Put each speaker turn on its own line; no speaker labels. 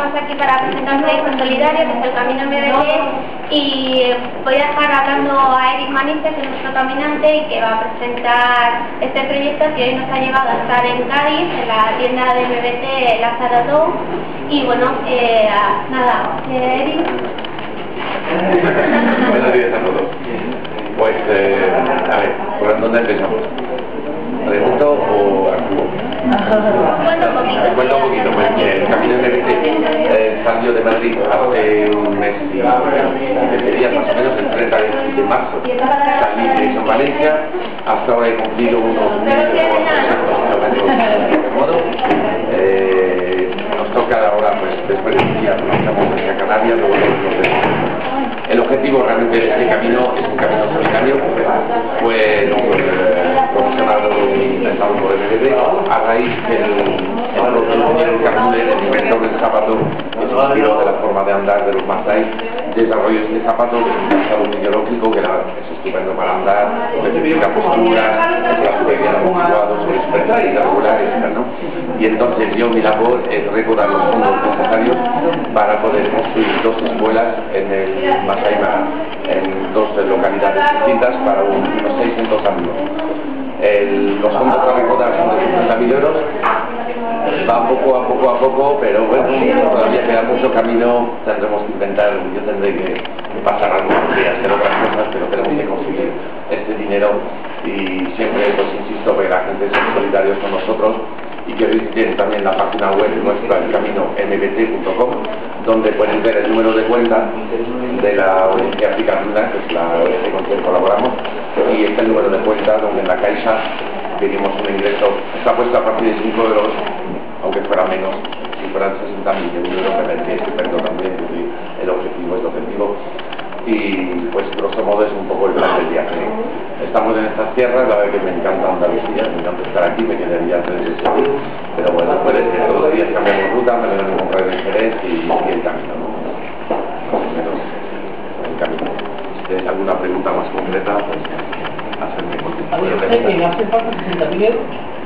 estamos aquí para presentar un proyecto solidario que es el Camino MBT, y voy a dejar hablando a Eric Maniche, que es nuestro caminante y que va a presentar este proyecto que hoy nos ha llevado a estar en Cádiz, en la tienda de MBT Lázaro Dou. Y bueno, nada, Eric.
Buenos días a todos. Pues, a ver, ¿por dónde empezamos? ¿Pregunto o actúo? Cuento un poquito. Pues el Camino MBT salió de Madrid hace un mes y 20 días más o menos, el 30 de marzo. Salí de San Valencia, hasta ahora he cumplido unos 1.400 kilómetros. Nos toca ahora, pues después de un día, estamos en Canarias, luego nos vemos. El objetivo realmente de este camino es un camino solidario, fue promocionado y inventado por el MBT a raíz del ingeniero Carmule, el inventor del zapato, que se inspiró de la forma de andar de los Masái, desarrolló este zapato que es un calzado ideológico que es estupendo para andar, modifica posturas, es bien amortiguado, sobre experiencias irregulares, ¿no? Y entonces mi labor es recaudar los fondos necesarios para poder construir 2 escuelas en el Masái Mara, en 2 localidades distintas para unos 600 alumnos. Los fondos a recaudar son de 50.000 euros, va poco a poco, pero bueno, todavía queda mucho camino, tendremos que intentar, yo tendré que pasar algunos días, hacer otras cosas, pero tenemos que conseguir este dinero y siempre, pues insisto, que la gente es solidaria con nosotros y que visiten también la página web nuestra, el camino mbt.com, donde pueden ver el número de cuenta de la ONG África Luna, que es la ONG con quien colaboramos, y está el número de cuenta donde en la Caixa pedimos un ingreso, está puesto a partir de 5 euros, aunque fuera menos, si fueran 60.000 euros me vendría estupendo también, el objetivo es el objetivo. Y pues grosso modo es un poco el plan del viaje. Estamos en estas tierras, la verdad que me encanta Andalucía, me encanta estar aquí, me quedaría 3 días aquí, pero bueno, puede ser, todos los días cambiamos ruta, me lo voy a comprar en Jerez y el camino, ¿no? Más o menos el camino. Si tenéis alguna pregunta más concreta, pues hacerme
¿Hace falta 60.000 euros?